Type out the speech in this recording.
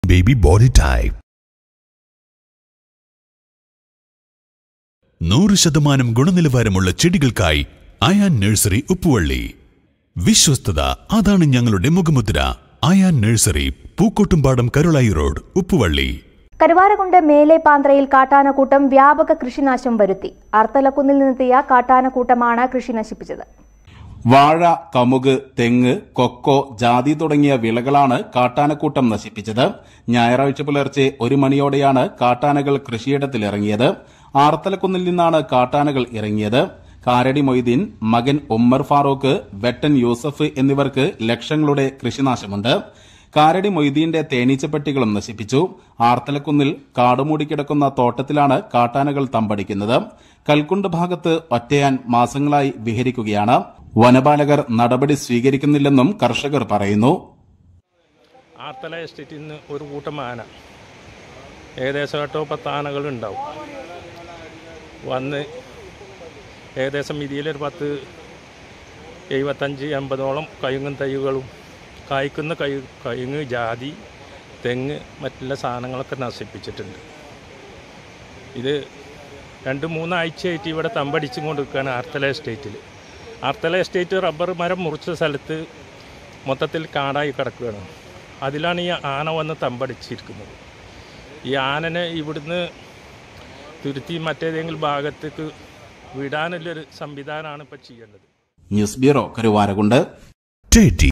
Baby body type 100% ഗുണനിലവാരമുള്ള ചെടികൾക്കായി Ayan nursery Uppuvalli. വിശ്വസ്തത അതാണ് ഞങ്ങളുടെ മുഖമുദ്ര. Ayan nursery, Pookkottumpadam, Karulai road, Uppuvalli. കരുവാരകുണ്ട് മേലെ പാന്ത്രയിൽ കാട്ടാനക്കൂട്ടം വ്യാപക കൃഷിനാശം വരുത്തി. അർത്തലക്കുന്നിൽ നിന്നെത്തിയ കാട്ടാനക്കൂട്ടമാണ് കൃഷി നശിപ്പിച്ചത്. വാഴ, കമുക്, തെങ്ങ്, കൊക്കോ, ജാതി തുടങ്ങിയ വിളകളാണ് കാട്ടാനക്കൂട്ടം നശിപ്പിച്ചത്. ഞായറാഴ്ച പുലർച്ചെ 1 മണിയോടെയാണ് കാട്ടാനകൾ കൃഷിയിടത്തിലിറങ്ങിയത്. ആർത്തലക്കുന്നിൽ നിന്നാണ് കാട്ടാനകൾ ഇറങ്ങിയത്. കാരടി മൊയ്തീൻ, മകൻ ഉമ്മർ ഫാറൂഖ്, വെട്ടൻ യൂസഫ് എന്നിവർക്ക് ലക്ഷങ്ങളുടെ കൃഷിനാശമുണ്ട്. കാരടി മൊയ്തീന്റെ തേനീച്ചപ്പെട്ടികളും നശിപ്പിച്ചു. ആർത്തലക്കുന്നിൽ കാടുമൂടിക്കിടക്കുന്ന തോട്ടത്തിലാണ് കാട്ടാനകൾ തമ്പടിക്കുന്നത്. കൽക്കുണ്ട് ഭാഗത്ത് ഒറ്റയാൻ മാസങ്ങളായി വിഹരിക്കുകയാണ്. വനപാലകർ നടപടി സ്വീകരിക്കുന്നില്ലെന്നും കർഷകർ പറയുന്നു. ആർത്തല എസ്റ്റേറ്റിൽ നിന്ന് ഒരു കൂട്ടം ആന, ഏകദേശം 8-10 ആനകൾ ഉണ്ടാവും. വന്ന് ഏകദേശം ഇതിലൊരു 10-75-80 കഴുങ്ങും തൈകളും കായ്ക്കുന്ന കഴുങ്ങ്, ജാതി, തെങ്ങ്, മറ്റുള്ള സാധനങ്ങളൊക്കെ നശിപ്പിച്ചിട്ടുണ്ട്. ഇത് 2-3 ആഴ്ചയായിട്ട് ഇവിടെ തമ്പടിച്ചും കൊണ്ടിരിക്കുകയാണ് ആർത്തല എസ്റ്റേറ്റിൽ. ആർത്തല എസ്റ്റേറ്റ് റബ്ബർ മരം മുറിച്ച സ്ഥലത്ത് മൊത്തത്തിൽ കാടായി കിടക്കുകയാണ്. അതിലാണ് ഈ ആന വന്ന് തമ്പടിച്ചിരിക്കുന്നത്. ഈ ആനനെ ഇവിടുന്ന് തുരുത്തി മറ്റേതെങ്കിലും ഭാഗത്തേക്ക് വിടാനുള്ളൊരു സംവിധാനമാണ് ഇപ്പോൾ ചെയ്യേണ്ടത്. News bureau, Karuvarakundu.